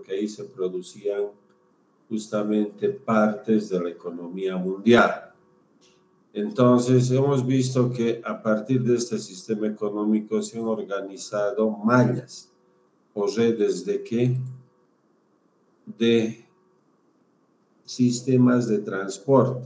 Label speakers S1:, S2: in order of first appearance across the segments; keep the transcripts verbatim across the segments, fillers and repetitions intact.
S1: porque ahí se producían justamente partes de la economía mundial. Entonces, hemos visto que a partir de este sistema económico se han organizado mallas o redes de qué? De sistemas de transporte.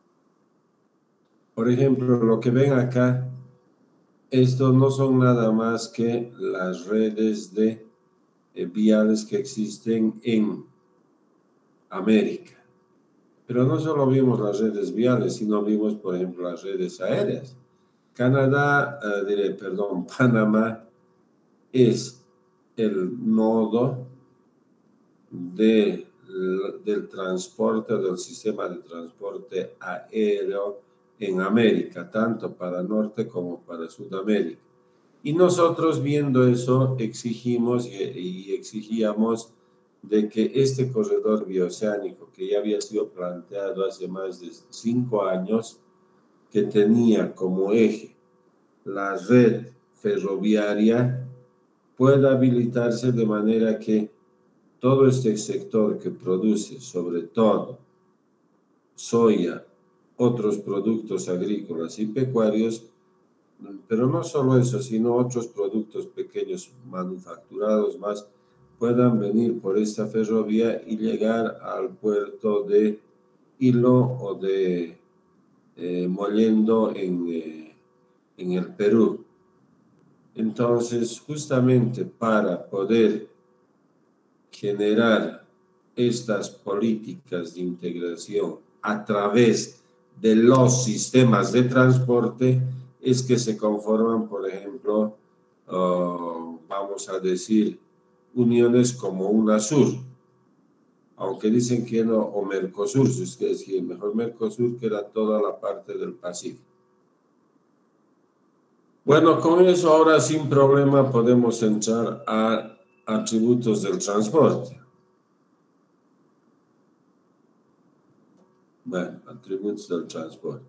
S1: Por ejemplo, lo que ven acá, esto no son nada más que las redes de eh, viales que existen en América. Pero no solo vimos las redes viales, sino vimos, por ejemplo, las redes aéreas. Canadá, eh, diré, perdón, Panamá es el nodo de, del transporte, del sistema de transporte aéreo en América, tanto para Norte como para Sudamérica. Y nosotros viendo eso exigimos y, y exigíamos de que este corredor bioceánico que ya había sido planteado hace más de cinco años, que tenía como eje la red ferroviaria, pueda habilitarse de manera que todo este sector que produce sobre todo soya, otros productos agrícolas y pecuarios, pero no solo eso, sino otros productos pequeños manufacturados más, puedan venir por esta ferrovía y llegar al puerto de Hilo o de eh, Mollendo en, eh, en el Perú. Entonces, justamente para poder generar estas políticas de integración a través de los sistemas de transporte, es que se conforman, por ejemplo, uh, vamos a decir, uniones como UNASUR, aunque dicen que no, o Mercosur, es que es mejor Mercosur, que era toda la parte del Pacífico. Bueno, con eso ahora sin problema podemos entrar a atributos del transporte. Bueno, atributos del transporte.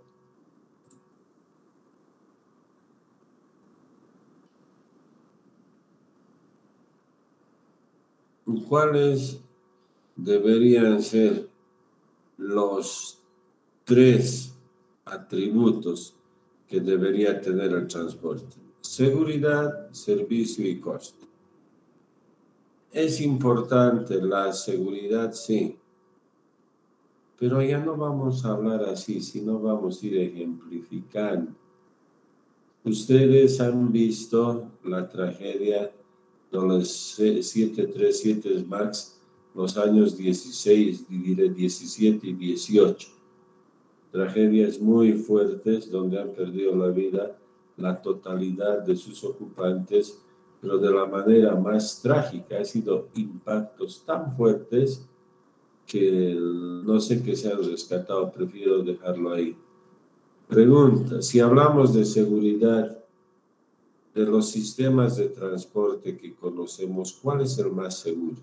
S1: ¿Cuáles deberían ser los tres atributos que debería tener el transporte? Seguridad, servicio y costo. Es importante la seguridad, sí, pero ya no vamos a hablar así, sino vamos a ir ejemplificando. Ustedes han visto la tragedia de los siete treinta y siete MAX, los años dieciséis, diecisiete y dieciocho. Tragedias muy fuertes donde han perdido la vida la totalidad de sus ocupantes, pero de la manera más trágica. Ha sido impactos tan fuertes que no sé qué se han rescatado, prefiero dejarlo ahí. Pregunta, si hablamos de seguridad, de los sistemas de transporte que conocemos, ¿cuál es el más seguro?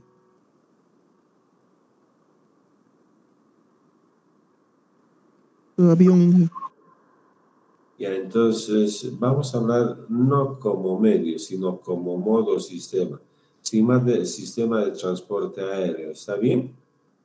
S2: El avión.
S1: Ya, entonces vamos a hablar no como medio, sino como modo sistema. Sistema de, sistema de transporte aéreo, ¿está bien?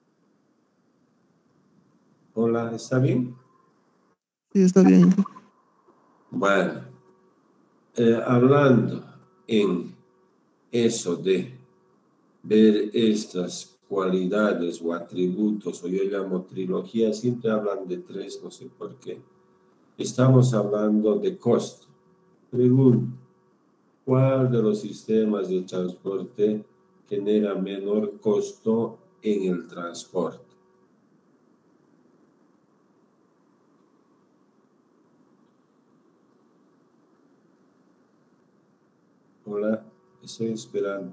S1: Hola, ¿está bien?
S2: Sí, está bien.
S1: Bueno, eh, hablando en eso de ver estas cualidades o atributos, o yo llamo trilogía, siempre hablan de tres, no sé por qué. Estamos hablando de costo. Pregunta, ¿cuál de los sistemas de transporte genera menor costo en el transporte? Hola, estoy esperando.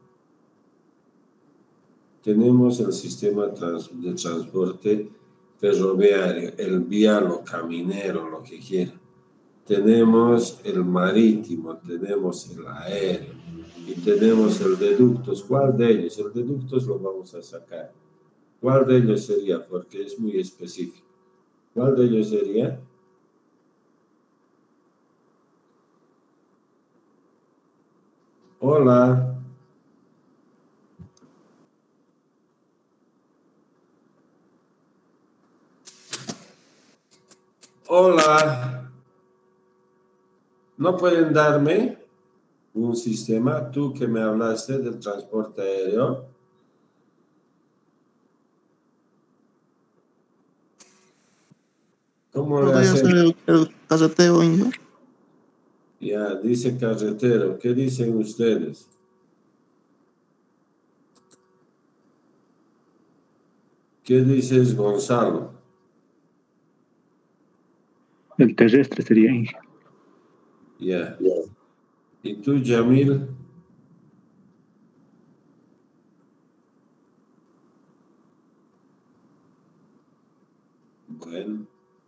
S1: Tenemos el sistema de transporte ferroviario, el vial o caminero, lo que quiera. Tenemos el marítimo, tenemos el aéreo y tenemos el de ductos. ¿Cuál de ellos? El de ductos lo vamos a sacar. ¿Cuál de ellos sería? Porque es muy específico. ¿Cuál de ellos sería? Hola. Hola, ¿no pueden darme un sistema? Tú que me hablaste del transporte aéreo. ¿Cómo le
S2: Podría
S1: hacen?
S2: ser el, el carretero, Inge.
S1: Ya, dice carretero. ¿Qué dicen ustedes? ¿Qué dices, Gonzalo?
S3: El terrestre sería Inge.
S1: Ya. ¿Y tú, Yamil? Bueno.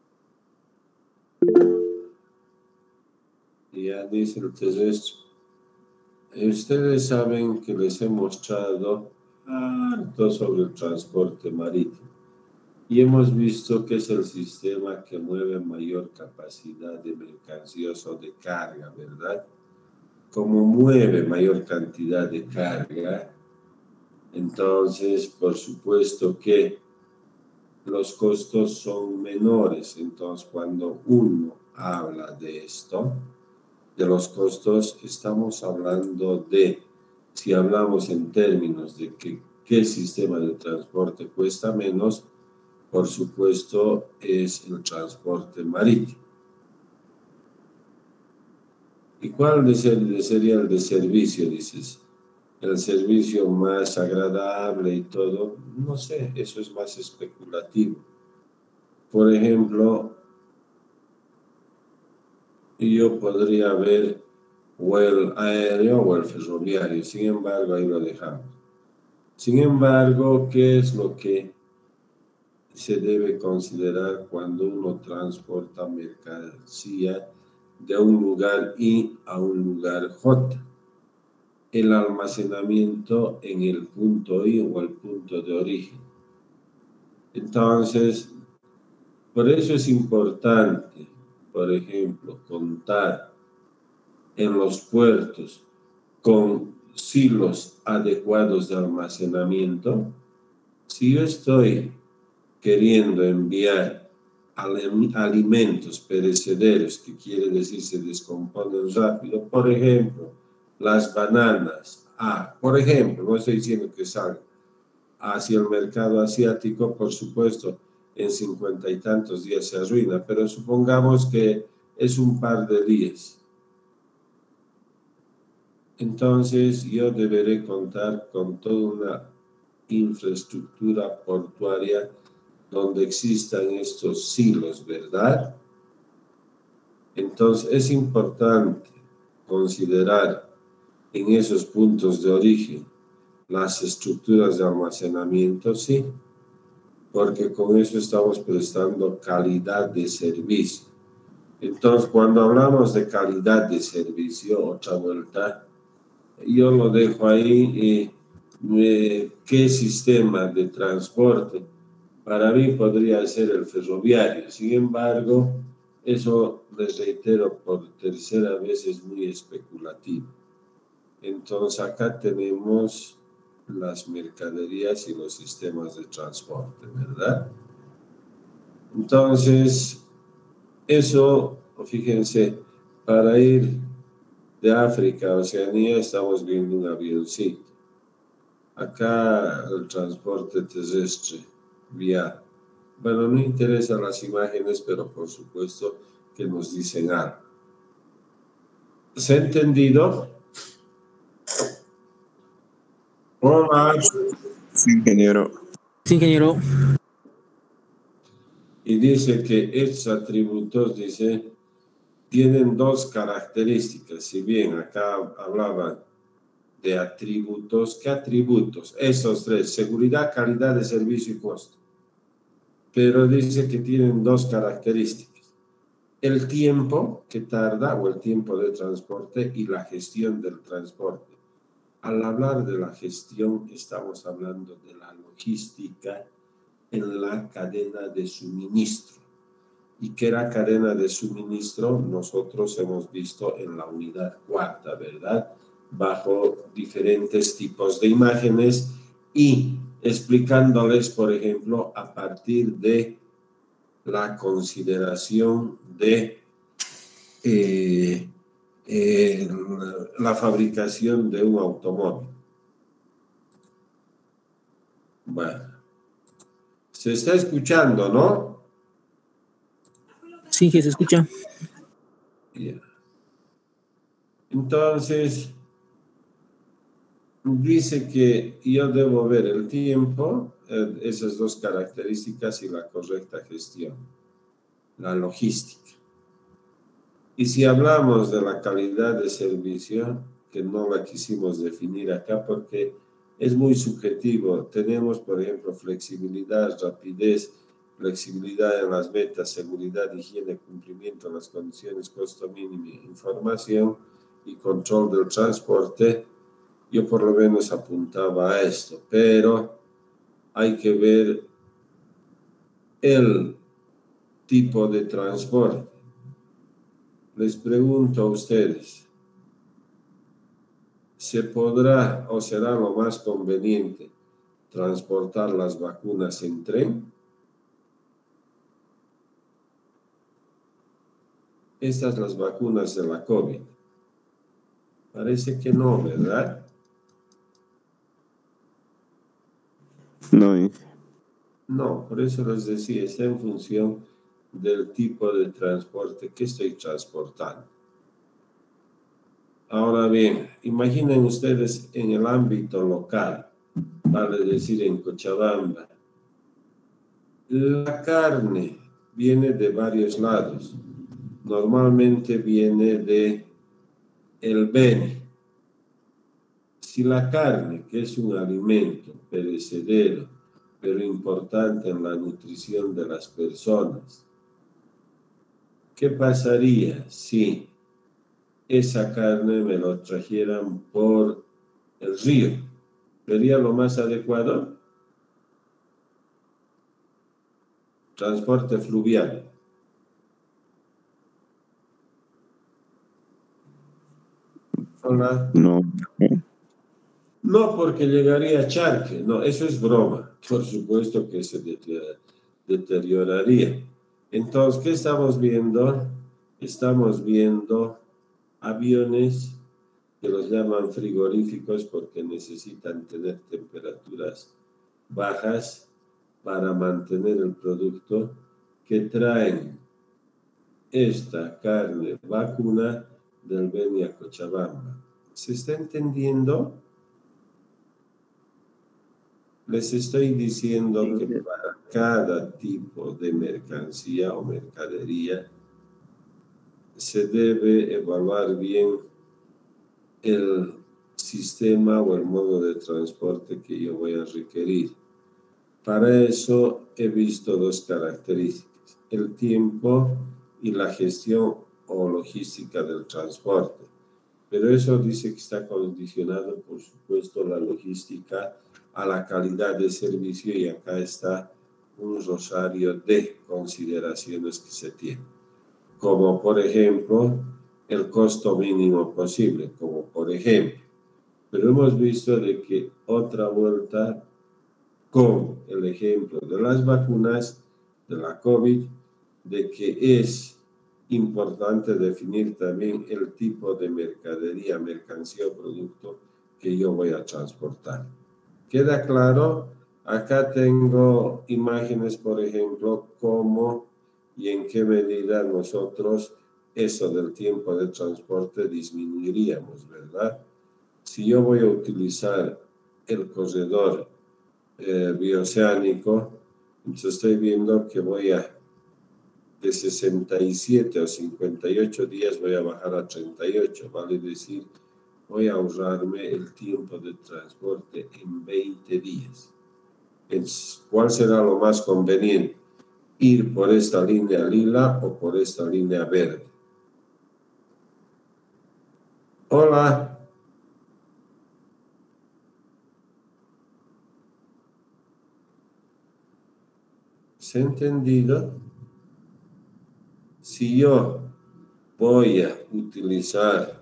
S1: Ya dice el terrestre. Ustedes saben que les he mostrado harto sobre el transporte marítimo y hemos visto que es el sistema que mueve mayor capacidad de mercancías o de carga, ¿verdad? Como mueve mayor cantidad de carga, entonces por supuesto que los costos son menores. Entonces cuando uno habla de esto, de los costos, estamos hablando de, si hablamos en términos de que qué sistema de transporte cuesta menos, por supuesto es el transporte marítimo. ¿Y cuál de ser, sería el de servicio, dices? El servicio más agradable y todo, no sé, eso es más especulativo. Por ejemplo, yo podría ver o el aéreo o el ferroviario, sin embargo, ahí lo dejamos. Sin embargo, ¿qué es lo que se debe considerar cuando uno transporta mercancía de un lugar I a un lugar J? El almacenamiento en el punto I o el punto de origen. Entonces, por eso es importante, por ejemplo, contar en los puertos con silos adecuados de almacenamiento. Si yo estoy queriendo enviar alimentos perecederos, que quiere decir se descomponen rápido, por ejemplo, las bananas, ah, por ejemplo, no estoy diciendo que salga hacia el mercado asiático, por supuesto, en cincuenta y tantos días se arruina, pero supongamos que es un par de días. Entonces yo deberé contar con toda una infraestructura portuaria donde existan estos silos, ¿verdad? Entonces es importante considerar en esos puntos de origen las estructuras de almacenamiento, sí, porque con eso estamos prestando calidad de servicio. Entonces, cuando hablamos de calidad de servicio, otra vuelta, yo lo dejo ahí, eh, ¿qué sistema de transporte? Para mí podría ser el ferroviario. Sin embargo, eso, les reitero, por tercera vez es muy especulativo. Entonces, acá tenemos las mercaderías y los sistemas de transporte, ¿verdad? Entonces, eso, fíjense, para ir de África a Oceanía estamos viendo un avioncito. Acá el transporte terrestre, vía. Bueno, no interesan las imágenes, pero por supuesto que nos dicen algo. ¿Se ha entendido? Hola.
S4: Sí, ingeniero.
S3: Sí, ingeniero.
S1: Y dice que estos atributos, dice, tienen dos características. Si bien acá hablaban de atributos, ¿qué atributos? Esos tres: seguridad, calidad de servicio y costo. Pero dice que tienen dos características: el tiempo que tarda o el tiempo de transporte y la gestión del transporte. Al hablar de la gestión, estamos hablando de la logística en la cadena de suministro. ¿Y qué era cadena de suministro? Nosotros hemos visto en la unidad cuarta, ¿verdad? Bajo diferentes tipos de imágenes y explicándoles, por ejemplo, a partir de la consideración de eh, eh, la fabricación de un automóvil. Bueno, se está escuchando, ¿no?
S3: Sí, que se escucha.
S1: Yeah. Entonces, dice que yo debo ver el tiempo, eh, esas dos características y la correcta gestión, la logística. Y si hablamos de la calidad de servicio, que no la quisimos definir acá porque es muy subjetivo, tenemos, por ejemplo, flexibilidad, rapidez, flexibilidad en las metas, seguridad, higiene, cumplimiento de las condiciones, costo mínimo, información y control del transporte. Yo por lo menos apuntaba a esto, pero hay que ver el tipo de transporte. Les pregunto a ustedes, ¿se podrá o será lo más conveniente transportar las vacunas en tren? Estas las vacunas de la COVID. Parece que no, ¿verdad?
S4: No,
S1: No, por eso les decía, está en función del tipo de transporte que estoy transportando. Ahora bien, imaginen ustedes en el ámbito local, vale decir en Cochabamba, la carne viene de varios lados. Normalmente viene de el Beni. Si la carne, que es un alimento perecedero, pero importante en la nutrición de las personas, ¿qué pasaría si esa carne me lo trajeran por el río? ¿Sería lo más adecuado? Transporte fluvial. Hola.
S4: no.
S1: No, porque llegaría a charque. No, eso es broma. Por supuesto que se deterioraría. Entonces, ¿qué estamos viendo? Estamos viendo aviones que los llaman frigoríficos porque necesitan tener temperaturas bajas para mantener el producto, que traen esta carne vacuna del Beni a Cochabamba. ¿Se está entendiendo? Les estoy diciendo que para cada tipo de mercancía o mercadería se debe evaluar bien el sistema o el modo de transporte que yo voy a requerir. Para eso he visto dos características: el tiempo y la gestión o logística del transporte. Pero eso dice que está condicionado, por supuesto, la logística a la calidad de servicio, y acá está un rosario de consideraciones que se tienen, como por ejemplo el costo mínimo posible, como por ejemplo, pero hemos visto de que otra vuelta con el ejemplo de las vacunas de la COVID, de que es importante definir también el tipo de mercadería, mercancía o producto que yo voy a transportar. ¿Queda claro? Acá tengo imágenes, por ejemplo, cómo y en qué medida nosotros eso del tiempo de transporte disminuiríamos, ¿verdad? Si yo voy a utilizar el corredor eh, bioceánico, entonces estoy viendo que voy a de sesenta y siete o cincuenta y ocho días voy a bajar a treinta y ocho, vale decir, voy a ahorrarme el tiempo de transporte en veinte días. Entonces, ¿cuál será lo más conveniente? ¿Ir por esta línea lila o por esta línea verde? Hola. ¿Se ha entendido? Si yo voy a utilizar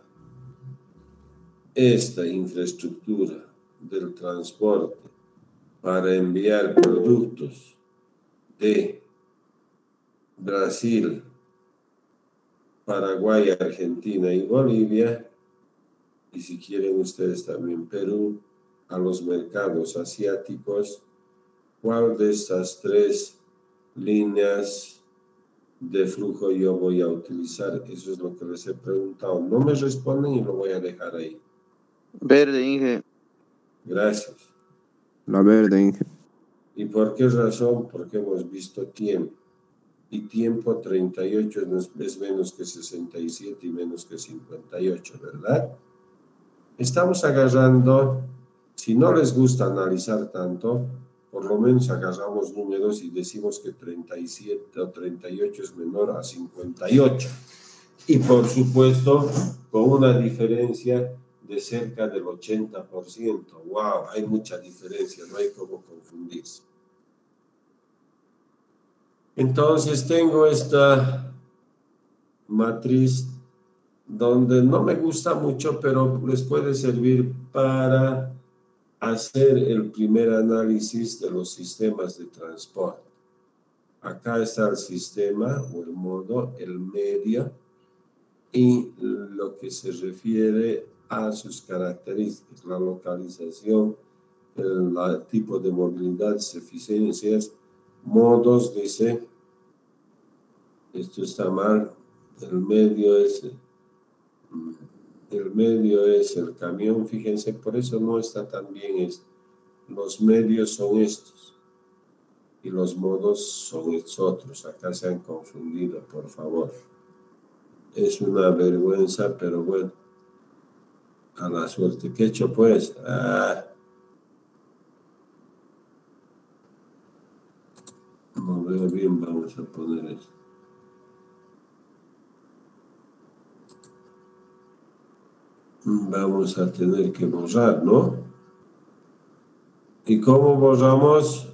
S1: esta infraestructura del transporte para enviar productos de Brasil, Paraguay, Argentina y Bolivia, y si quieren ustedes también Perú, a los mercados asiáticos, ¿cuál de estas tres líneas de flujo yo voy a utilizar? Eso es lo que les he preguntado. No me responden y lo voy a dejar ahí.
S4: Verde, Inge.
S1: Gracias.
S2: La verde, Inge.
S1: ¿Y por qué razón? Porque hemos visto tiempo. Y tiempo treinta y ocho es, es menos que sesenta y siete y menos que cincuenta y ocho, ¿verdad? Estamos agarrando, si no les gusta analizar tanto, por lo menos agarramos números y decimos que treinta y siete o treinta y ocho es menor a cincuenta y ocho. Y por supuesto, con una diferencia de cerca del ochenta por ciento. ¡Wow! Hay mucha diferencia, no hay cómo confundirse. Entonces tengo esta matriz donde no me gusta mucho, pero les puede servir para hacer el primer análisis de los sistemas de transporte. Acá está el sistema o el modo, el medio y lo que se refiere a sus características, la localización, el, el tipo de movilidad, eficiencias, modos, dice, esto está mal, el medio es, el medio es el camión, fíjense, por eso no está tan bien esto. Los medios son estos y los modos son estos otros. Acá se han confundido, por favor. Es una vergüenza, pero bueno, a la suerte. ¿Qué he hecho pues? Ah, no veo bien, vamos a poner esto. Vamos a tener que borrar, ¿no? ¿Y cómo borramos?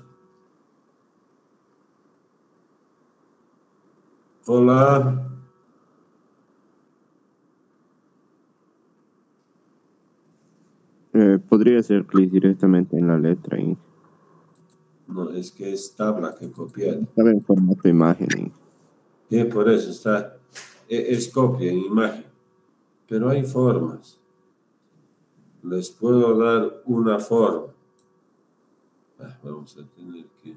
S1: Hola.
S2: Eh, podría ser clic directamente en la letra, Inge.
S1: No, es que es tabla que copiar.
S2: Estaba en formato imagen, Inge.
S1: Y por eso está, es copia en imagen. Pero hay formas. Les puedo dar una forma. Ah, vamos a tener que...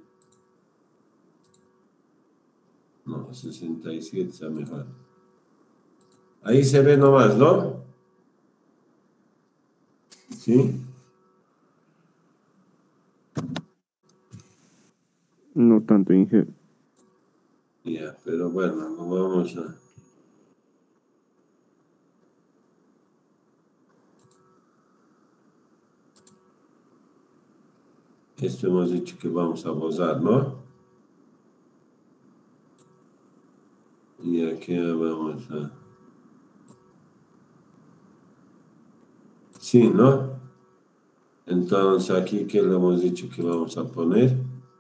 S1: No, sesenta y siete está mejor. Ahí se ve nomás, ¿no? ¿Sí?
S2: No tanto, Inge.
S1: Ya, pero bueno, no vamos a... Esto hemos dicho que vamos a borrar, ¿no? Y aquí vamos a... Sí, ¿no? Entonces, aquí, ¿qué le hemos dicho que vamos a poner?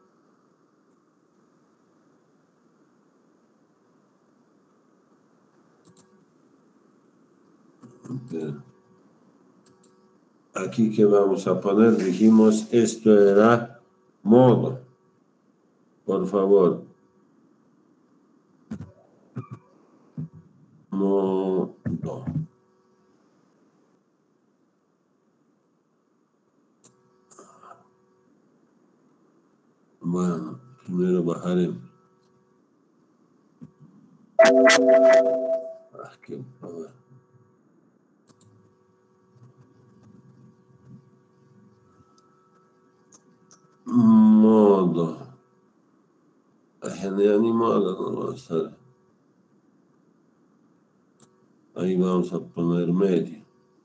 S1: Aquí, ¿qué vamos a poner? Dijimos, esto era modo. Por favor. Modo. Bueno, primero bajaremos. Ah, qué poder. Modo. Generar ni modo, no va a estar. Ahí vamos a poner medio.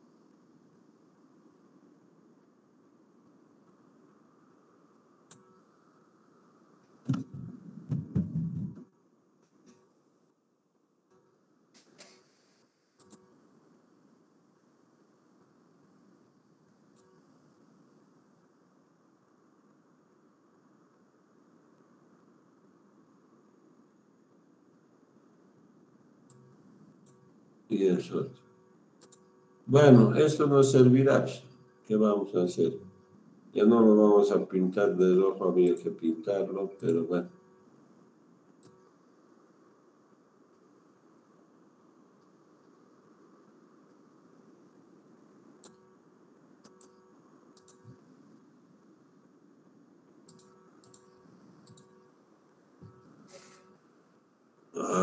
S1: Y eso. Bueno, esto nos servirá. ¿Qué vamos a hacer? Ya no lo vamos a pintar de rojo, había que pintarlo, pero bueno.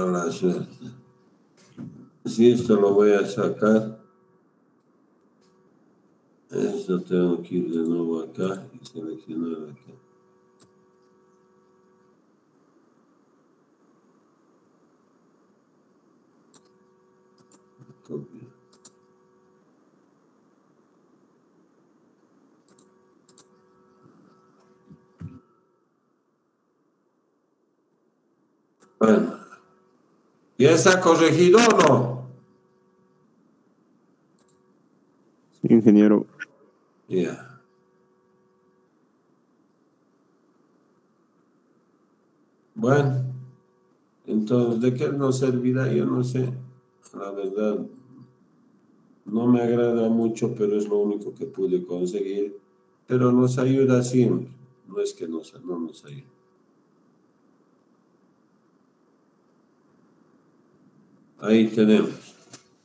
S1: Mala suerte. Si esto lo voy a sacar, esto tengo que ir de nuevo acá y seleccionar acá. Copia. Bueno, ¿ya está corregido o no?
S2: Sí, ingeniero.
S1: Ya. Yeah. Bueno, entonces, ¿de qué nos servirá? Yo no sé. La verdad, no me agrada mucho, pero es lo único que pude conseguir. Pero nos ayuda siempre. No es que nos, no nos ayude. Ahí tenemos.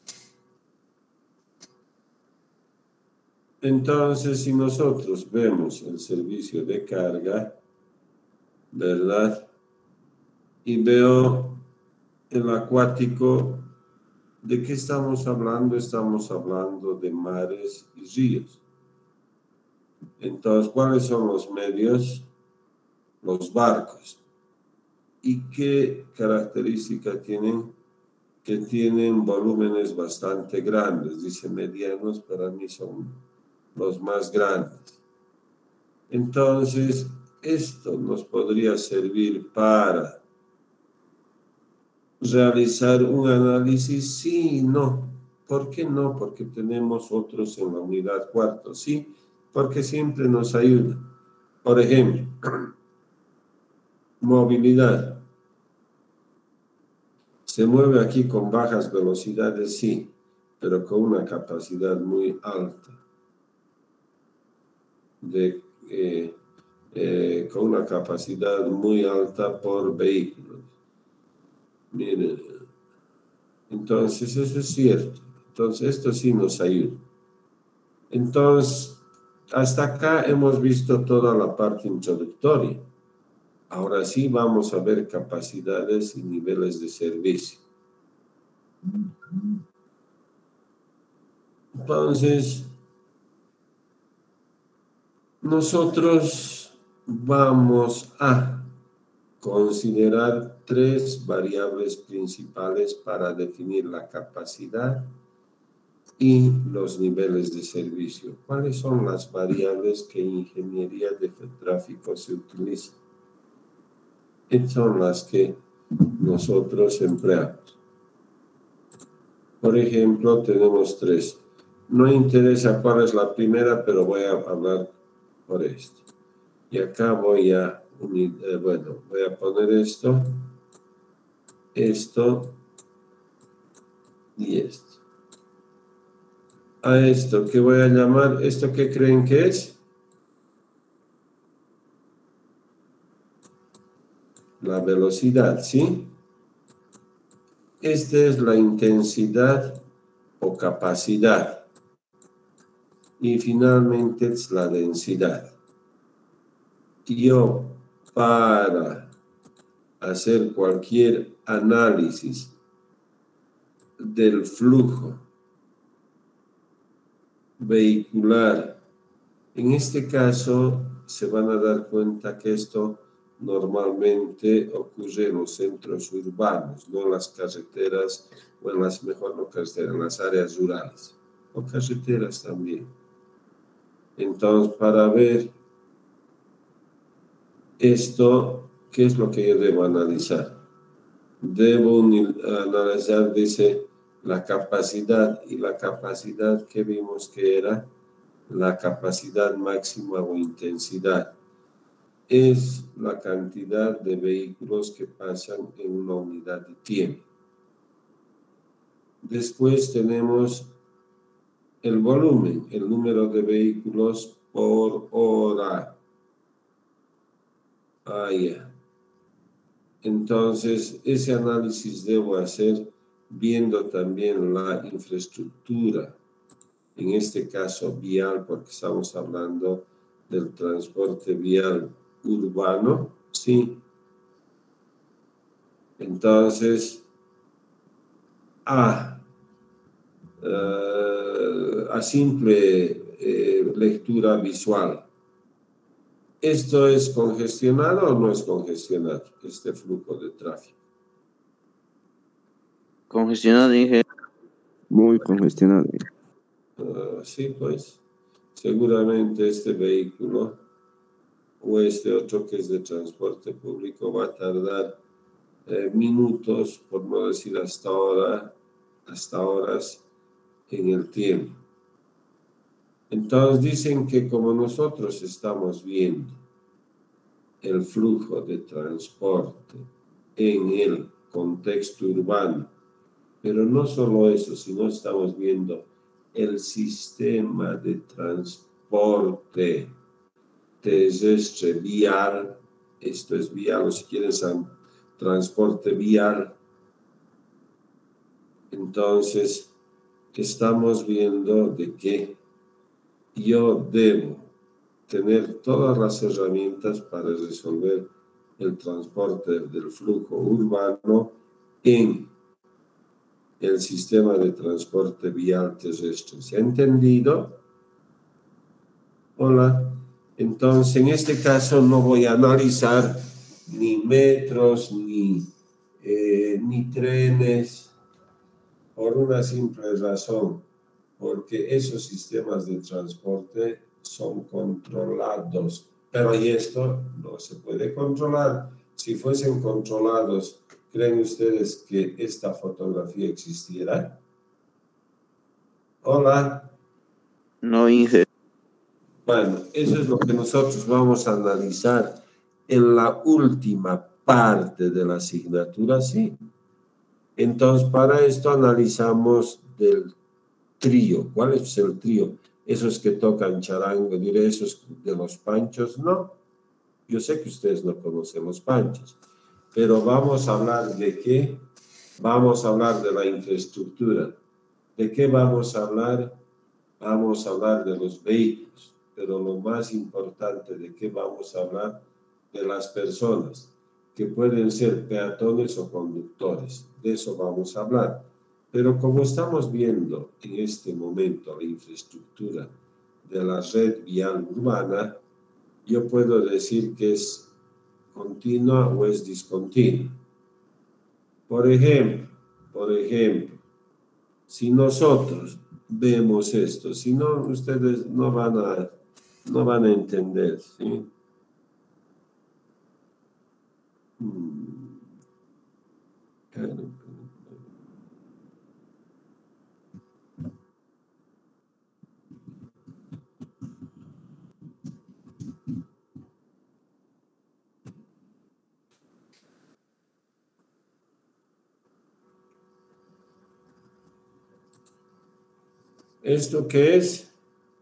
S1: Entonces, si nosotros vemos el servicio de carga, ¿verdad? Y veo el acuático, ¿de qué estamos hablando? Estamos hablando de mares y ríos. Entonces, ¿cuáles son los medios? Los barcos. ¿Y qué característica tienen? Que tienen volúmenes bastante grandes. Dice medianos, para mí son los más grandes. Entonces, esto nos podría servir para realizar un análisis, sí y no. ¿Por qué no? Porque tenemos otros en la unidad cuarto, sí, porque siempre nos ayuda. Por ejemplo, movilidad. Se mueve aquí con bajas velocidades, sí, pero con una capacidad muy alta. De, eh, eh, con una capacidad muy alta por vehículos. Miren, entonces eso es cierto. Entonces esto sí nos ayuda. Entonces, hasta acá hemos visto toda la parte introductoria. Ahora sí vamos a ver capacidades y niveles de servicio. Entonces, nosotros vamos a considerar tres variables principales para definir la capacidad y los niveles de servicio. ¿Cuáles son las variables que en ingeniería de tráfico se utilizan? Estas son las que nosotros empleamos. Por ejemplo, tenemos tres. No interesa cuál es la primera, pero voy a hablar por esto. Y acá voy a unir, eh, bueno, voy a poner esto, esto y esto. A esto que voy a llamar, ¿esto qué creen que es? La velocidad, ¿sí? Esta es la intensidad o capacidad. Y finalmente es la densidad. Yo, para hacer cualquier análisis del flujo vehicular, en este caso se van a dar cuenta que esto normalmente ocurre en los centros urbanos, no en las carreteras, o en las, mejor no carreteras, en las áreas rurales, o carreteras también. Entonces, para ver esto, ¿qué es lo que yo debo analizar? Debo analizar, dice, la capacidad, y la capacidad que vimos que era la capacidad máxima o intensidad. Es la cantidad de vehículos que pasan en una unidad de tiempo. Después tenemos el volumen, el número de vehículos por hora. Ah, ya. Entonces, ese análisis debo hacer viendo también la infraestructura, en este caso vial, porque estamos hablando del transporte vial urbano, ¿sí? Entonces, a, uh, a simple eh, lectura visual. ¿Esto es congestionado o no es congestionado, este flujo de tráfico?
S4: Congestionado, Inge.
S2: Muy congestionado.
S1: Uh, sí, pues, seguramente este vehículo o este otro que es de transporte público va a tardar eh, minutos, por no decir hasta ahora, hasta horas en el tiempo. Entonces dicen que como nosotros estamos viendo el flujo de transporte en el contexto urbano, pero no solo eso, sino estamos viendo el sistema de transporte terrestre vial, esto es vial, o si quieren transporte vial. Entonces, estamos viendo de que yo debo tener todas las herramientas para resolver el transporte del flujo urbano en el sistema de transporte vial terrestre. ¿Se ha entendido? Hola. Entonces, en este caso no voy a analizar ni metros, ni, eh, ni trenes, por una simple razón, porque esos sistemas de transporte son controlados, pero y esto no se puede controlar. Si fuesen controlados, ¿creen ustedes que esta fotografía existiera? Hola.
S4: No, Inge.
S1: Bueno, eso es lo que nosotros vamos a analizar en la última parte de la asignatura, ¿sí? Entonces, para esto analizamos del trío. ¿Cuál es el trío? Esos que tocan charango, diré, esos de los panchos, no. Yo sé que ustedes no conocen los panchos, pero vamos a hablar de qué. Vamos a hablar de la infraestructura. ¿De qué vamos a hablar? Vamos a hablar de los vehículos, pero lo más importante, ¿de qué vamos a hablar? De las personas, que pueden ser peatones o conductores. De eso vamos a hablar. Pero como estamos viendo en este momento la infraestructura de la red vial urbana, yo puedo decir que es continua o es discontinua. Por ejemplo, por ejemplo, si nosotros vemos esto, si no, ustedes no van a, no van a entender, ¿sí? Hmm. Claro. ¿Esto qué es?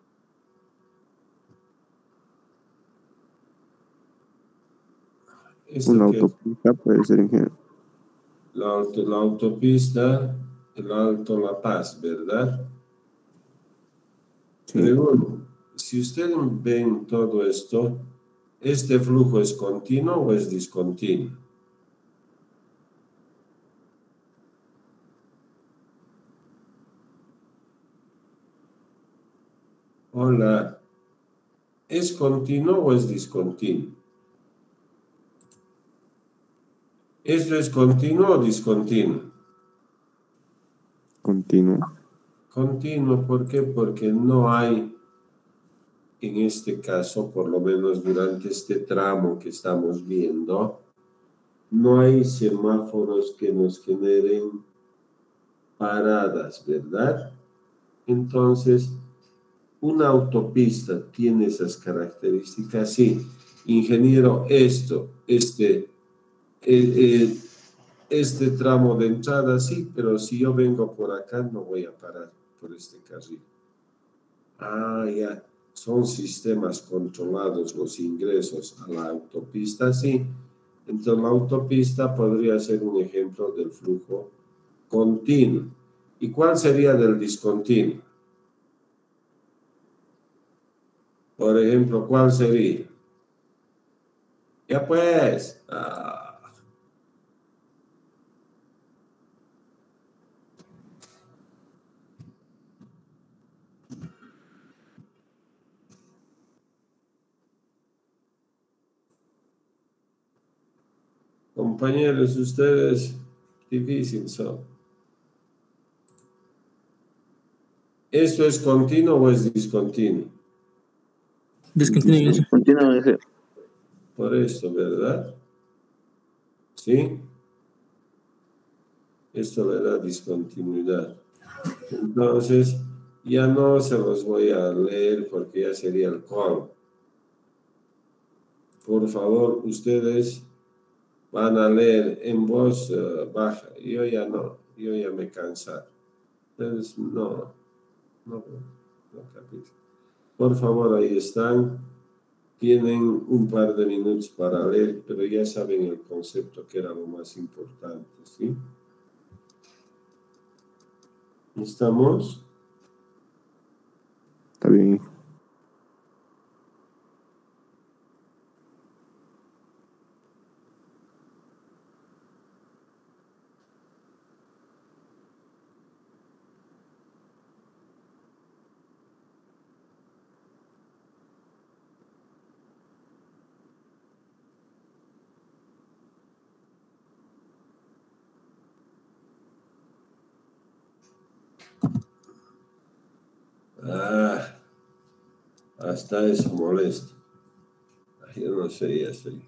S1: ¿Esto
S2: Una
S1: qué
S2: autopista puede ser, ingeniero.
S1: La, auto, la autopista, el Alto La Paz, ¿verdad?
S2: Sí.
S1: Pregunto, si ustedes ven todo esto, ¿este flujo es continuo o es discontinuo? Hola, ¿es continuo o es discontinuo? ¿Esto es continuo o discontinuo?
S2: Continuo.
S1: Continuo, ¿por qué? Porque no hay, en este caso, por lo menos durante este tramo que estamos viendo, no hay semáforos que nos generen paradas, ¿verdad? Entonces, una autopista tiene esas características, sí. Ingeniero, esto, este, eh, eh, este tramo de entrada, sí, pero si yo vengo por acá, no voy a parar por este carril. Ah, ya, son sistemas controlados los ingresos a la autopista, sí. Entonces, la autopista podría ser un ejemplo del flujo continuo. ¿Y cuál sería del discontinuo? Por ejemplo, ¿cuál sería? Ya pues. Ah. Compañeros, ustedes difícil son. ¿Esto es continuo o es discontinuo?
S3: Discontinuo.
S4: Discontinuo, inge.
S1: Por esto, ¿verdad? ¿Sí? Esto le da discontinuidad. Entonces, ya no se los voy a leer porque ya sería el colmo. Por favor, ustedes van a leer en voz uh, baja. Yo ya no, yo ya me cansé. Entonces, no, no, no capítulo. Por favor, ahí están. Tienen un par de minutos para leer, pero ya saben el concepto que era lo más importante, ¿sí? ¿Estamos?
S2: Está bien.
S1: Ah, hasta eso molesta. Yo no sé, ya sé.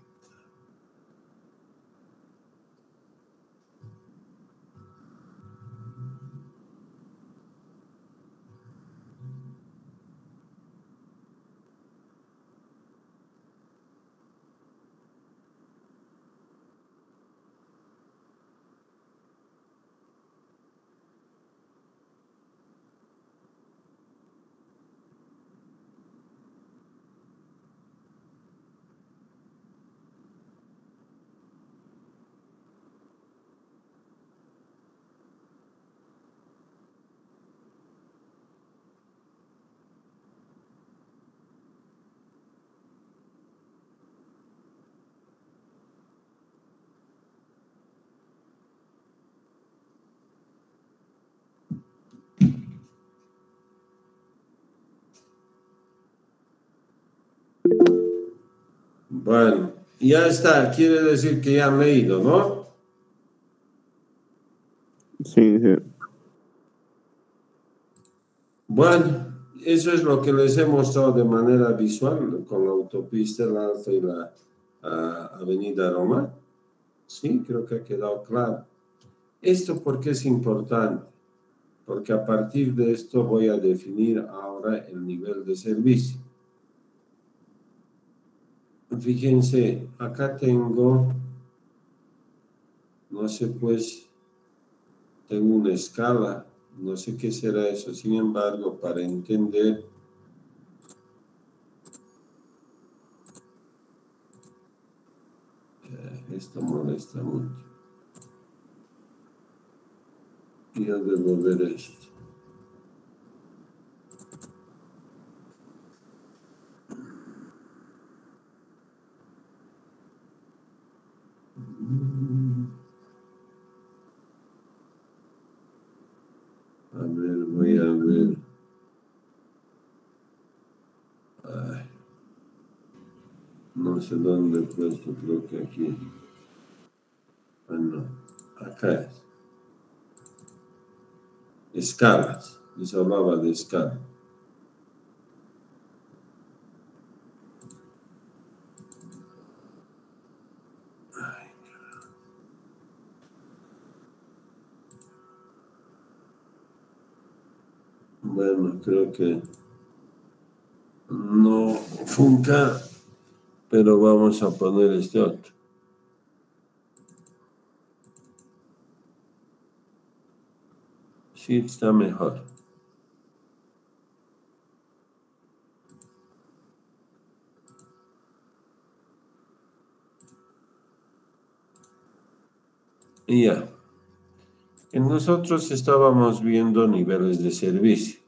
S1: Bueno, ya está. Quiere decir que ya han leído, ¿no?
S2: Sí, inge.
S1: Bueno, eso es lo que les he mostrado de manera visual con la autopista, el Alto y la uh, Avenida Roma. Sí, creo que ha quedado claro. ¿Esto por qué es importante? Porque a partir de esto voy a definir ahora el nivel de servicio. Fíjense, acá tengo, no sé, pues, tengo una escala, no sé qué será eso. Sin embargo, para entender, eh, esto molesta mucho. Yo debo ver esto. A ver, voy a ver. Ay, no sé dónde he puesto, creo que aquí. Ah, no, acá es. Escalas, les hablaba de escala. Ay, bueno, creo que no funca, pero vamos a poner este otro. Sí, está mejor. Y ya. Nosotros estábamos viendo niveles de servicio.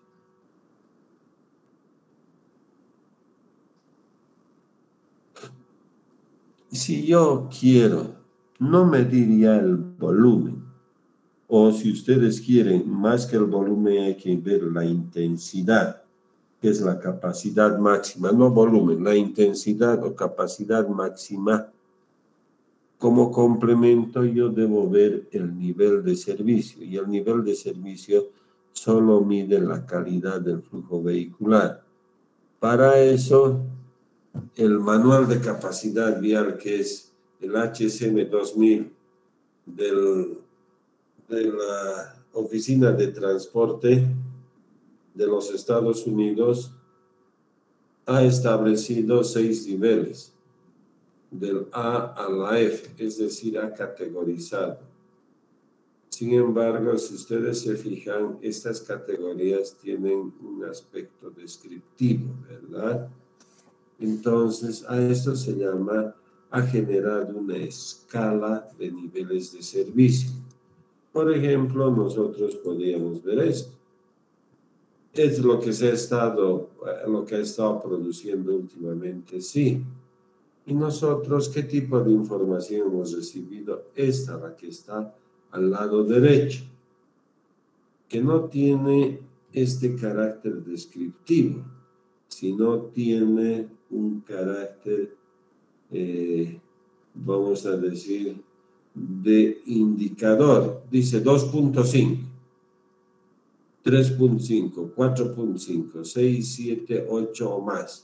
S1: Si yo quiero no medir ya el volumen, o si ustedes quieren más que el volumen hay que ver la intensidad, que es la capacidad máxima, no volumen, la intensidad o capacidad máxima como complemento yo debo ver el nivel de servicio, y el nivel de servicio solo mide la calidad del flujo vehicular. Para eso, el manual de capacidad vial, que es el H S M dos mil del, de la Oficina de Transporte de los Estados Unidos, ha establecido seis niveles, del A a la F, es decir, ha categorizado. Sin embargo, si ustedes se fijan, estas categorías tienen un aspecto descriptivo, ¿verdad? Entonces, a esto se llama, ha generado una escala de niveles de servicio. Por ejemplo, nosotros podríamos ver esto. Es lo que se ha estado, lo que ha estado produciendo últimamente, sí. Y nosotros, ¿qué tipo de información hemos recibido? Esta, la que está al lado derecho, que no tiene este carácter descriptivo, sino tiene un carácter, eh, vamos a decir, de indicador. Dice dos punto cinco, tres punto cinco, cuatro punto cinco, seis, siete, ocho o más.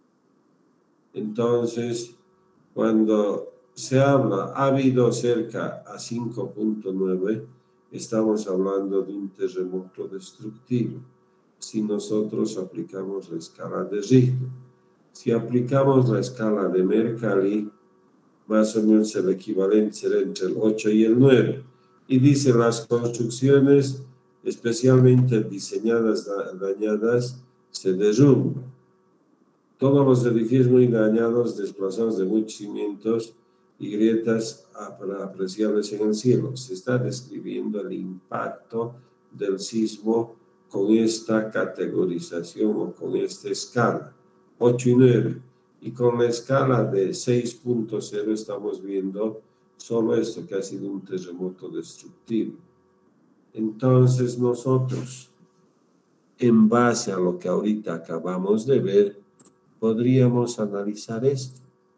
S1: Entonces, cuando se habla, ha habido cerca a cinco punto nueve, estamos hablando de un terremoto destructivo. Si nosotros aplicamos la escala de Richter, si aplicamos la escala de Mercalli, más o menos el equivalente será entre el ocho y el nueve. Y dice, las construcciones, especialmente diseñadas dañadas, se derrumban. Todos los edificios muy dañados, desplazados de muchos cimientos y grietas apreciables en el cielo. Se está describiendo el impacto del sismo con esta categorización o con esta escala, ocho y nueve. Y con la escala de seis punto cero estamos viendo solo esto, que ha sido un terremoto destructivo. Entonces nosotros, en base a lo que ahorita acabamos de ver, podríamos analizar esto.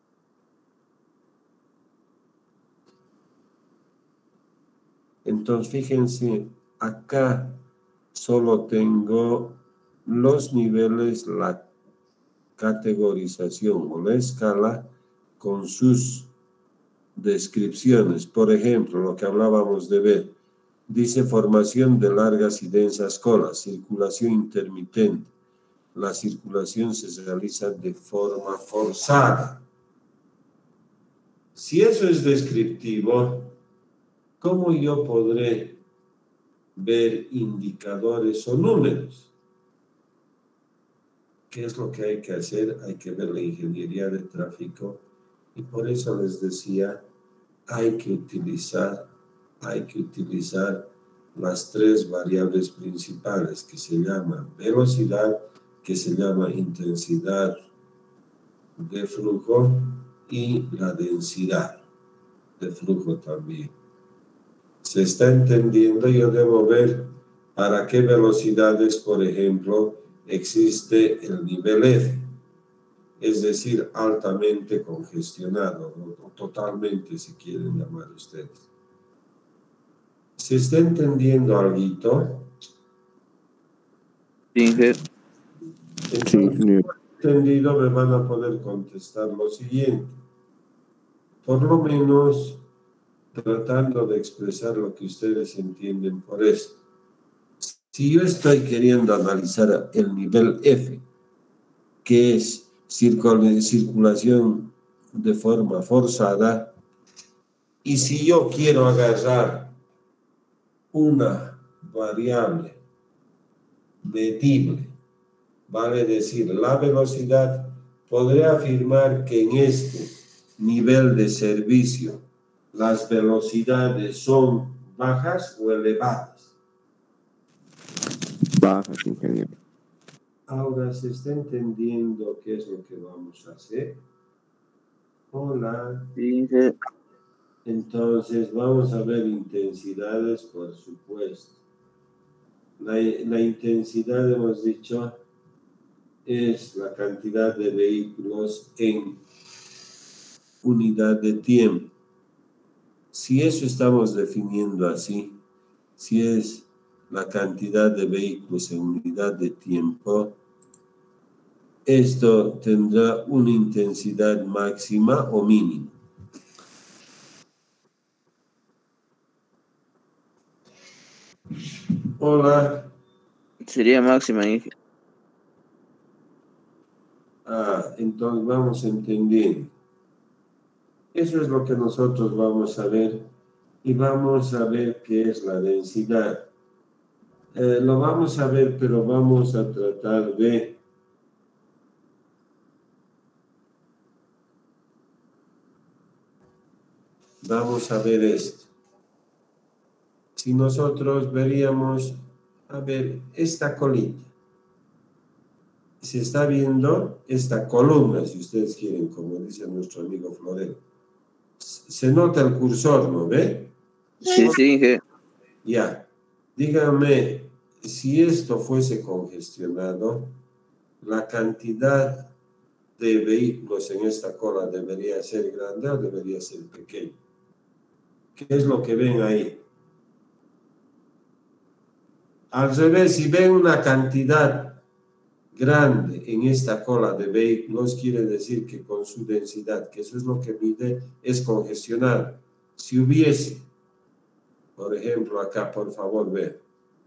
S1: Entonces, fíjense, acá solo tengo los niveles, la categorización o la escala con sus descripciones. Por ejemplo, lo que hablábamos de ver, dice formación de largas y densas colas, circulación intermitente. La circulación se realiza de forma forzada. Si eso es descriptivo, ¿cómo yo podré ver indicadores o números? ¿Qué es lo que hay que hacer? Hay que ver la ingeniería de tráfico, y por eso les decía, hay que utilizar, hay que utilizar las tres variables principales que se llaman velocidad, que se llama intensidad de flujo, y la densidad de flujo también. ¿Se está entendiendo? Yo debo ver para qué velocidades, por ejemplo, existe el nivel F, es decir, altamente congestionado, o totalmente, si quieren llamar ustedes. ¿Se está entendiendo algo?
S4: Sí, jefe.
S2: Sí, ingeniero.
S1: Entendido, me van a poder contestar lo siguiente. Por lo menos tratando de expresar lo que ustedes entienden por esto. Si yo estoy queriendo analizar el nivel F, que es circulación de forma forzada, y si yo quiero agarrar una variable medible, vale decir, la velocidad, podré afirmar que en este nivel de servicio las velocidades son bajas o elevadas.
S2: Bajas, ingeniero.
S1: Ahora, ¿se está entendiendo qué es lo que vamos a hacer? Hola.
S4: Sí, jefe.
S1: Entonces, vamos a ver intensidades, por supuesto. La, la intensidad, hemos dicho, es la cantidad de vehículos en unidad de tiempo. Si eso estamos definiendo así, si es la cantidad de vehículos en unidad de tiempo, esto tendrá una intensidad máxima o mínima. Hola.
S4: Sería máxima, Inge.
S1: Ah, entonces vamos entendiendo. Eso es lo que nosotros vamos a ver y vamos a ver qué es la densidad. Eh, lo vamos a ver, pero vamos a tratar de vamos a ver esto. Si nosotros veríamos, a ver, esta colita. Se está viendo esta columna, si ustedes quieren, como dice nuestro amigo Florero. Se nota el cursor, ¿no ve?
S4: Sí, sí, Inge.
S1: Ya. Dígame, si esto fuese congestionado, la cantidad de vehículos en esta cola debería ser grande o debería ser pequeña. ¿Qué es lo que ven ahí? Al revés, si ven una cantidad grande en esta cola de vehículos, quiere decir que con su densidad, que eso es lo que mide, es congestionado. Si hubiese, por ejemplo, acá, por favor, vean.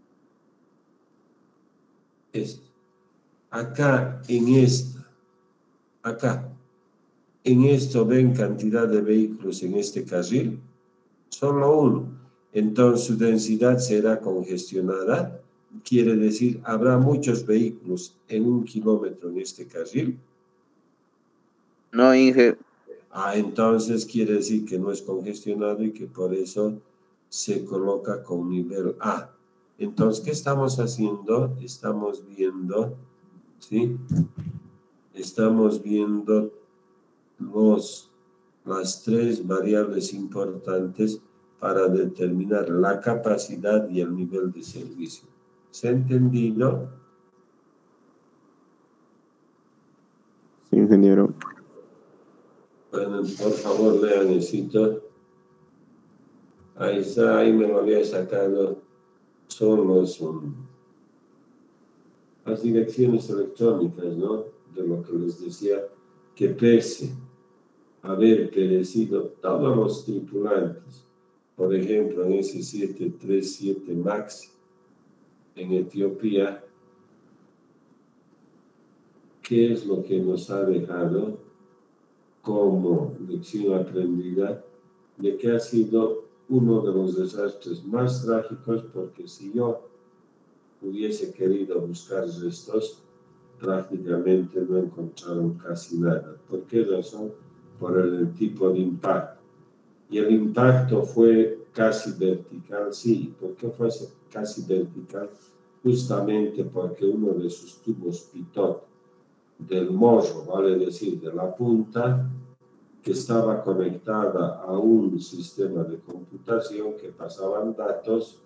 S1: Esto. Acá, en esta, acá, en esto ven cantidad de vehículos en este carril, solo uno. Entonces su densidad será congestionada, quiere decir, habrá muchos vehículos en un kilómetro en este carril.
S4: No, Inge.
S1: Ah, entonces quiere decir que no es congestionado y que por eso se coloca con nivel A. Entonces, ¿qué estamos haciendo? Estamos viendo, ¿sí? Estamos viendo los, las tres variables importantes para determinar la capacidad y el nivel de servicio. ¿Se ha entendido?
S2: Sí, ingeniero.
S1: Bueno, por favor, lean eso. Ahí está, ahí me lo había sacado. Son los, um, las direcciones electrónicas, ¿no? De lo que les decía, que pese a haber perecido todos los tripulantes, por ejemplo, en ese siete tres siete MAX en Etiopía, ¿qué es lo que nos ha dejado como lección aprendida? De que ha sido uno de los desastres más trágicos, porque si yo hubiese querido buscar restos, prácticamente no encontraron casi nada. ¿Por qué razón? Por el tipo de impacto. Y el impacto fue casi vertical, sí. ¿Por qué fue casi vertical? Justamente porque uno de sus tubos pitot del morro, vale decir, de la punta, que estaba conectada a un sistema de computación que pasaban datos,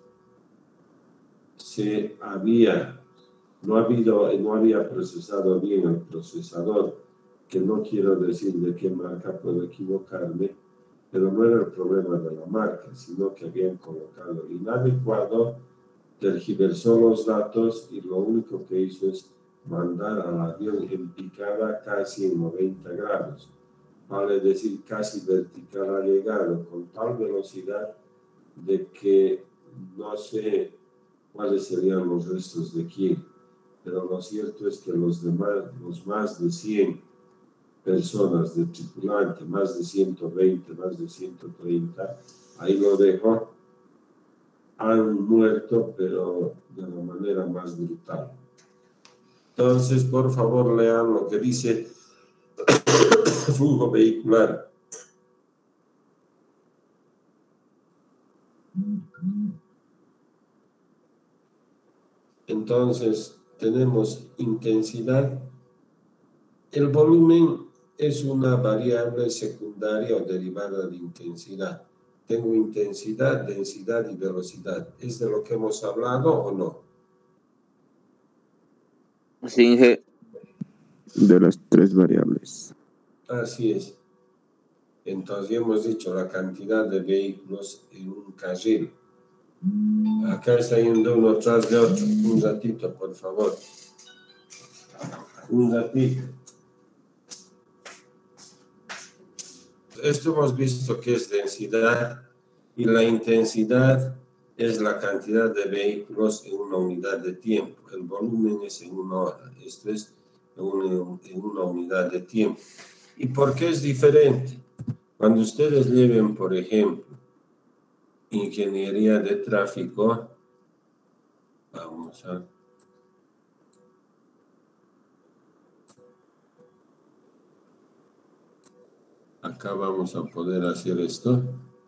S1: se había, no, ha habido, no había procesado bien el procesador, que no quiero decir de qué marca, puedo equivocarme, pero no era el problema de la marca, sino que habían colocado inadecuado, tergiversó los datos y lo único que hizo es mandar al avión en picada casi en noventa grados. Vale decir, casi vertical ha llegado con tal velocidad de que no sé cuáles serían los restos de quién, pero lo cierto es que los demás, los más de cien personas de tripulante, más de ciento veinte, más de ciento treinta, ahí lo dejo, han muerto, pero de la manera más brutal. Entonces, por favor, lean lo que dice flujo vehicular. Entonces, tenemos intensidad. El volumen es una variable secundaria o derivada de intensidad. Tengo intensidad, densidad y velocidad. ¿Es de lo que hemos hablado o no?
S4: Sí, Inge.
S2: De las tres variables.
S1: Así es. Entonces hemos dicho la cantidad de vehículos en un carril. Acá está yendo uno tras de otro. Un ratito, por favor. Un ratito. Esto hemos visto que es densidad y la intensidad es la cantidad de vehículos en una unidad de tiempo. El volumen es en una hora. Esto es en una, en una unidad de tiempo. ¿Y por qué es diferente? Cuando ustedes lleven, por ejemplo, ingeniería de tráfico, vamos a... Acá vamos a poder hacer esto.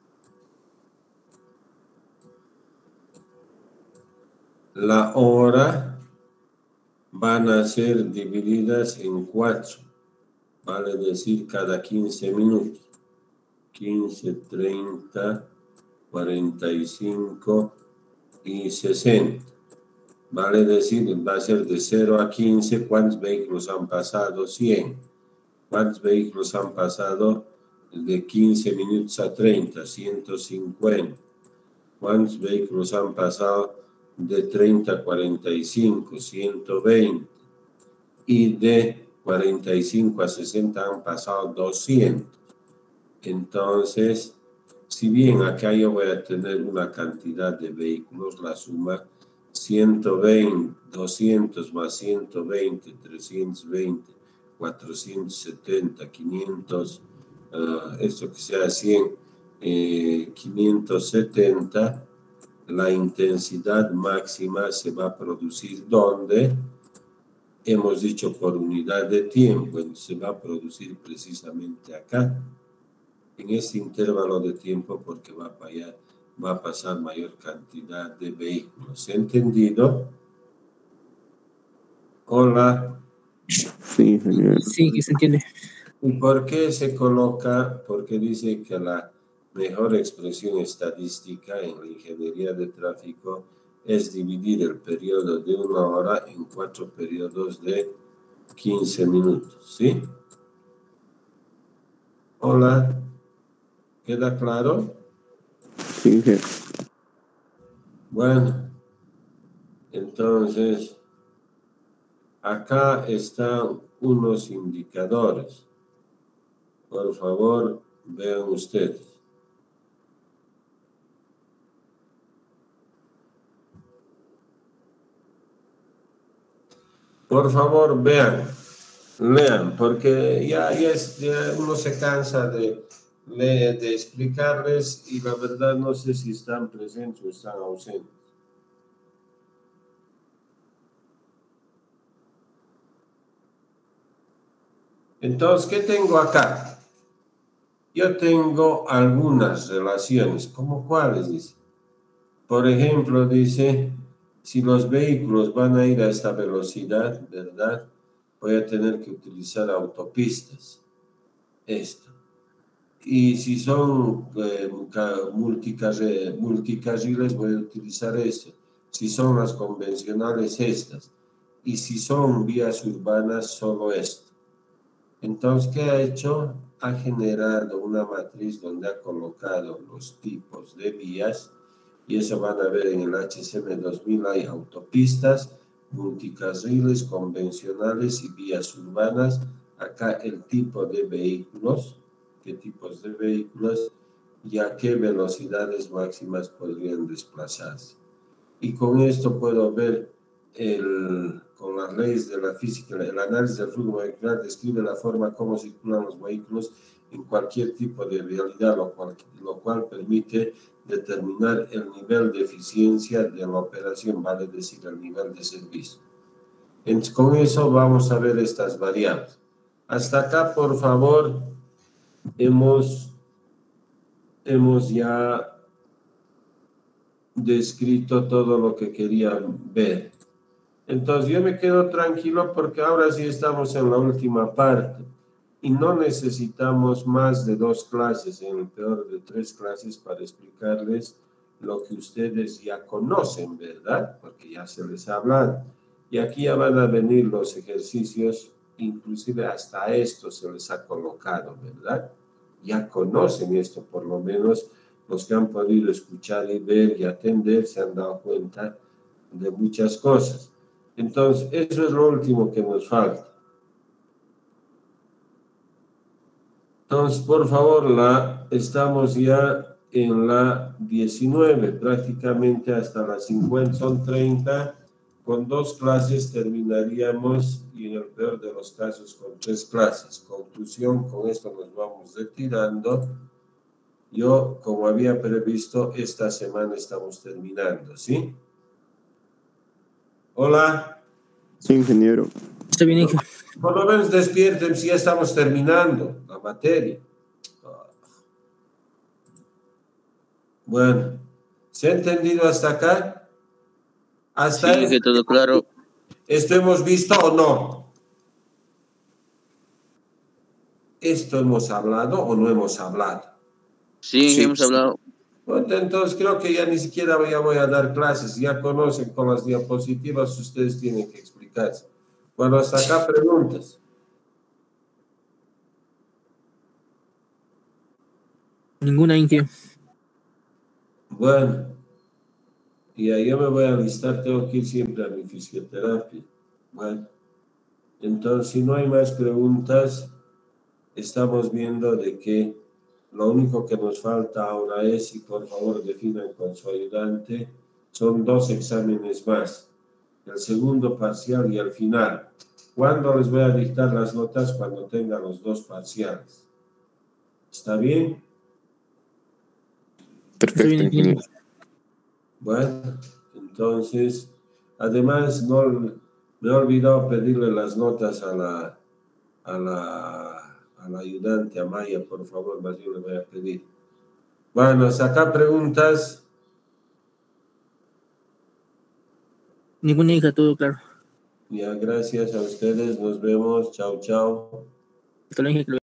S1: La hora van a ser divididas en cuatro, vale decir cada quince minutos. quince, treinta, cuarenta y cinco y sesenta. Vale decir, va a ser de cero a quince, ¿cuántos vehículos han pasado? cien. ¿Cuántos vehículos han pasado de quince minutos a treinta? ciento cincuenta. ¿Cuántos vehículos han pasado de treinta a cuarenta y cinco? ciento veinte. Y de cuarenta y cinco a sesenta han pasado doscientos. Entonces, si bien acá yo voy a tener una cantidad de vehículos, la suma ciento veinte, doscientos más ciento veinte, trescientos veinte, cuatrocientos setenta, quinientos, uh, esto que sea cien, eh, quinientos setenta, la intensidad máxima se va a producir donde hemos dicho por unidad de tiempo, se va a producir precisamente acá, en este intervalo de tiempo, porque va a, pasar, va a pasar mayor cantidad de vehículos. ¿Entendido? Hola.
S2: Sí, señor.
S3: Sí, que se entiende.
S1: ¿Y por qué se coloca? Porque dice que la mejor expresión estadística en la ingeniería de tráfico es dividir el periodo de una hora en cuatro periodos de quince minutos, ¿sí? Hola. ¿Queda claro?
S2: Sí, sí.
S1: Bueno, entonces, acá están unos indicadores. Por favor, vean ustedes. Por favor, vean, lean, porque ya, ya, es, ya uno se cansa de... De, de explicarles y la verdad no sé si están presentes o están ausentes. Entonces, ¿qué tengo acá? Yo tengo algunas relaciones, ¿cómo cuáles? Dice. Por ejemplo, dice, si los vehículos van a ir a esta velocidad, ¿verdad? Voy a tener que utilizar autopistas. Esto. Y si son eh, multicarriles, voy a utilizar esto. Si son las convencionales, estas. Y si son vías urbanas, solo esto. Entonces, ¿qué ha hecho? Ha generado una matriz donde ha colocado los tipos de vías. Y eso van a ver en el H C M dos mil. Hay autopistas, multicarriles, convencionales y vías urbanas. Acá el tipo de vehículos. Qué tipos de vehículos y a qué velocidades máximas podrían desplazarse. Y con esto puedo ver, el, con las leyes de la física, el análisis del flujo vehicular describe la forma como circulan los vehículos en cualquier tipo de vialidad, lo cual, lo cual permite determinar el nivel de eficiencia de la operación, vale decir, el nivel de servicio. Entonces, con eso vamos a ver estas variables. Hasta acá, por favor, hemos, hemos ya descrito todo lo que querían ver. Entonces yo me quedo tranquilo porque ahora sí estamos en la última parte y no necesitamos más de dos clases, en el peor de tres clases, para explicarles lo que ustedes ya conocen, ¿verdad? Porque ya se les ha hablado. Y aquí ya van a venir los ejercicios, inclusive hasta esto se les ha colocado, ¿verdad? ya conocen esto, por lo menos los que han podido escuchar y ver y atender se han dado cuenta de muchas cosas. Entonces, eso es lo último que nos falta. Entonces, por favor, la, estamos ya en la diecinueve, prácticamente hasta las cincuenta, son treinta. Con dos clases terminaríamos y en el peor de los casos con tres clases. Conclusión, con esto nos vamos retirando. Yo, como había previsto, esta semana estamos terminando, ¿sí? Hola.
S2: Sí, ingeniero.
S3: Está bien, Inge.
S1: Por lo menos despierten si ya estamos terminando la materia. Bueno, ¿se ha entendido hasta acá? Hasta
S4: Sí, Inge, todo claro.
S1: ¿Esto hemos visto o no? ¿Esto hemos hablado o no hemos hablado?
S4: Sí, Inge,
S2: Sí,
S4: hemos
S2: sí.
S4: hablado.
S1: Bueno, entonces creo que ya ni siquiera ya voy a dar clases, ya conocen con las diapositivas, ustedes tienen que explicarse. Bueno, hasta acá preguntas.
S3: Ninguna, Inge.
S1: Bueno, y ahí yo me voy a alistar, tengo que ir siempre a mi fisioterapia. Bueno, entonces si no hay más preguntas, estamos viendo de que lo único que nos falta ahora es, y por favor definan con su ayudante, son dos exámenes más, el segundo parcial y el final. ¿Cuándo les voy a dictar las notas? Cuando tenga los dos parciales. ¿Está bien?
S2: Perfecto,
S3: bien,
S2: ingeniero.
S1: Bueno, entonces, además, no, me he olvidado pedirle las notas a la, a la, a la ayudante, a Maya, por favor, más yo le voy a pedir. Bueno, hasta acá preguntas.
S3: Ninguna, hija, todo claro.
S1: Ya, gracias a ustedes, nos vemos, chao, chao.
S3: Hasta luego, Inge.